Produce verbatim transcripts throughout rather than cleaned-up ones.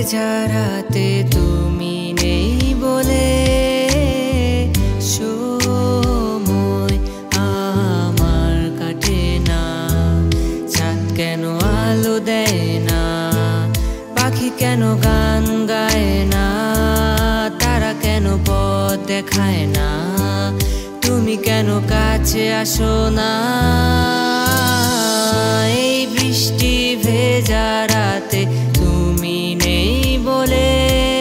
ভেজা রাতে তুমি নেই বলে সময় আমার কাটে না। চাঁদ কেন আলো দেয় না, পাখি কেন গান গায় না, তারা কেন পথ দেখায় না, তুমি কেন কাছে আসো না। এই বৃষ্টি ভেজা রাতে তুমি নেই বলে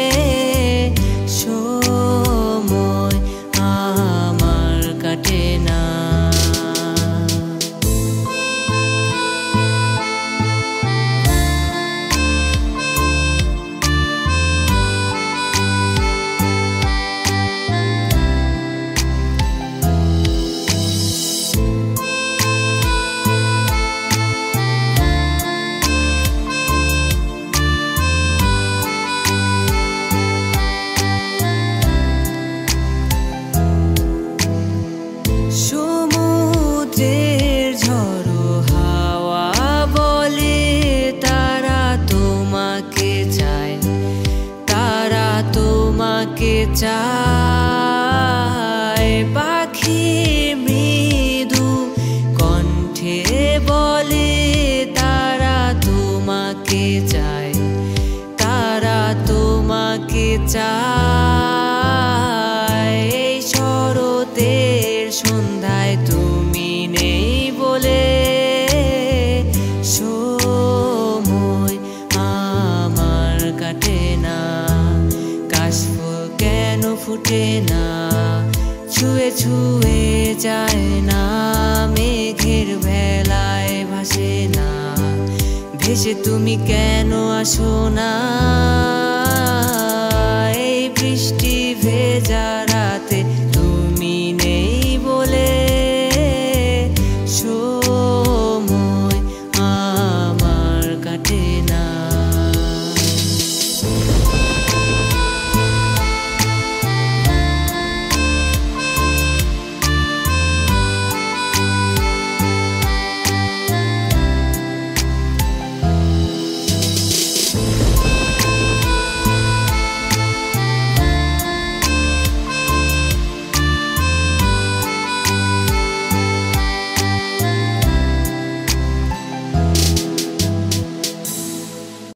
সময় আমার কাটে না। সমুদ্রের ঝড়ো হাওয়া বলে তারা তোমাকে চায়, তারা তোমাকে চায়। পাখি মৃদু কণ্ঠে বলে তারা তোমাকে চায়, তারা তোমাকে চায়। এই শরতের সন্ধ্যায় তুমি নেই বলে সময় আমার কাটে না। কাশফুল কেন ফুটে না, ছুঁয়ে ছুঁয়ে যায় না, মেঘের ভেলায় ভাসে না, ভেসে তুমি কেন আসো না।